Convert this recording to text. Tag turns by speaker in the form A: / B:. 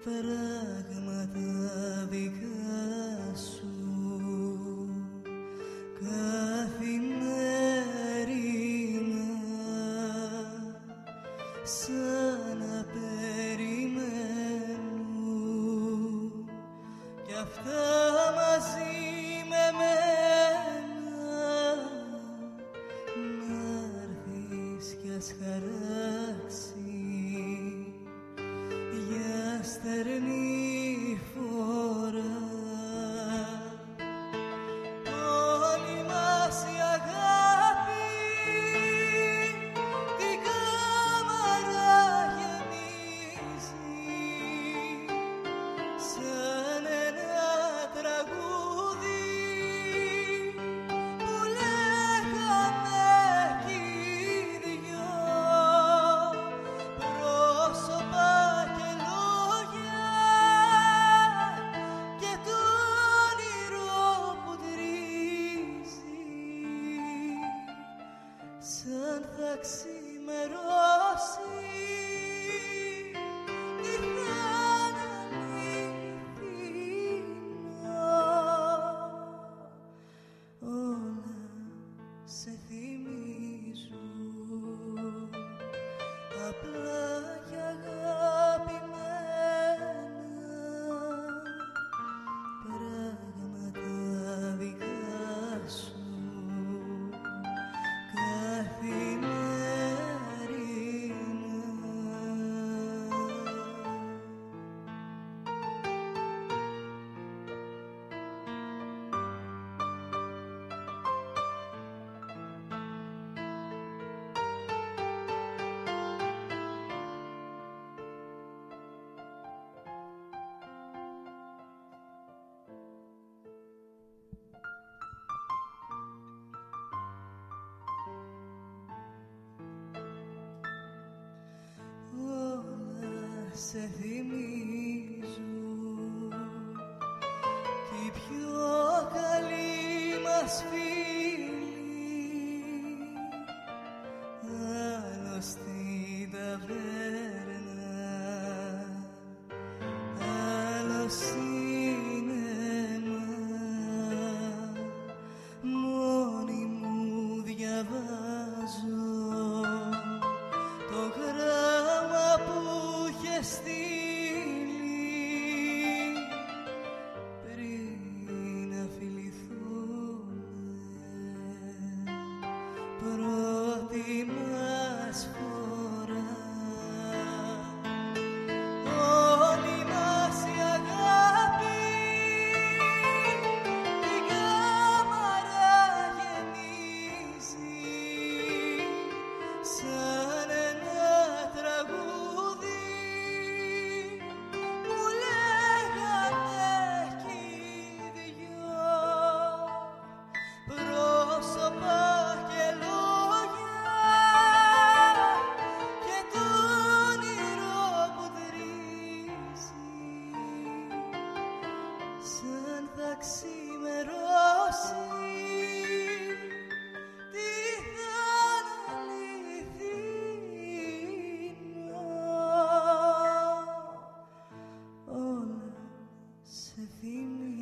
A: πράγματα δικά σου καθημερινά, σαν να περιμένουν κι αυτά μαζί με μένα, να'ρθεις κι ας χαράξει για στερνή φορά. Όλη μας η αγάπη την κάμαρα γεμίζει, σαν ένα τραγούδι που λέγαμε κι οι δυο, πρόσωπα και λόγια και το όνειρο που τρίζει, σαν θα ξημερώσει τι θα αναλυθήνω, όλα σε θυμίζουν απλά και αγαπημένα, πράγματα δικά σου καθημερινά. Όλα σε θυμίζουν κι οι πιο καλοί μας φίλοι, άλλο στην ταβέρνα, άλλο σινεμά, μόνη μου διαβάζω το γράμμα που είχε στείλει πριν να φιληθούμε πρώτη μας φορά. Όλη μας η αγάπη την κάμαρα γεμίζει, σαν ένα τραγούδι που λέγαμε κι οι δυο, πρόσωπα και λόγια και το όνειρο που τρίζει, σαν θα ξημερώσει τι θα αναλυθήνω, όλα σε θυμίζουν.